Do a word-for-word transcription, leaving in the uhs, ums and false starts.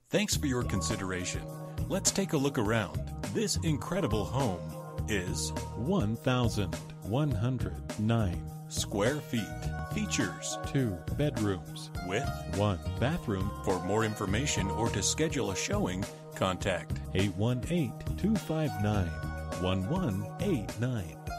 Thanks for your consideration. Let's take a look around. This incredible home is one thousand one hundred nine square feet. Features two bedrooms with one bathroom. For more information or to schedule a showing, contact eight one eight, two five nine, one one eight nine.